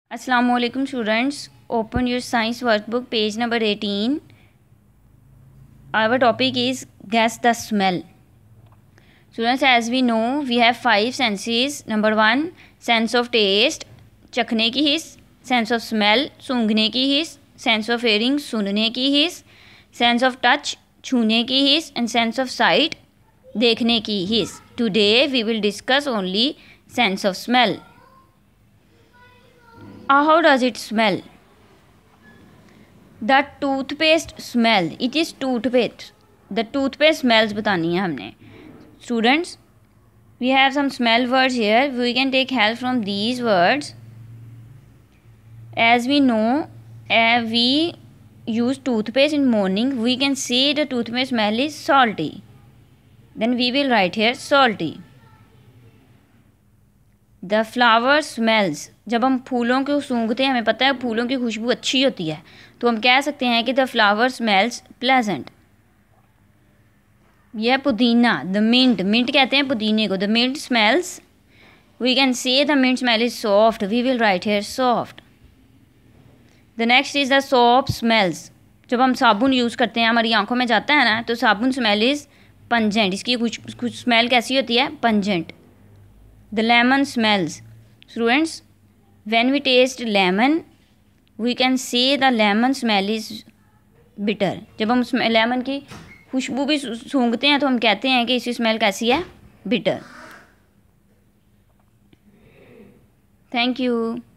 Assalamualaikum students, open your science workbook page number 18. Our topic is guess the smell. Students, as we know, we have 5 senses. Number 1, sense of taste, चखने की हिस, sense of smell, सूंघने की हिस, sense of hearing, सुनने की हिस, sense of touch, छूने की हिस, and sense of sight, देखने की हिस. Today we will discuss only sense of smell. How does it smell? The toothpaste smell. It is toothpaste. The toothpaste smells बतानी है हमने. Students, we have some smell words here. We can take help from these words. As we know, we use toothpaste in morning. We can say the toothpaste smell is salty. Then we will write here salty. The flower smells. जब हम फूलों को सूंघते हैं हमें पता है फूलों की खुशबू अच्छी होती है तो हम कह सकते हैं कि द फ्लावर स्मेल्स प्लेजेंट. यह पुदीना, द मिंट, मिंट कहते हैं पुदीने को. The mint smells, we can say the mint smell is soft. We will write here soft. The next is the soap smells. जब हम साबुन यूज़ करते हैं हमारी आंखों में जाता है ना तो साबुन स्मेल इज़ पंजेंट. इसकी कुछ स्मेल कैसी होती है? Pungent. The lemon smells. Students, when we taste lemon, we can say the lemon smell is bitter. जब हम लेमन की खुशबू भी सूंघते हैं तो हम कहते हैं कि इसकी स्मेल कैसी है? बिटर. Thank you.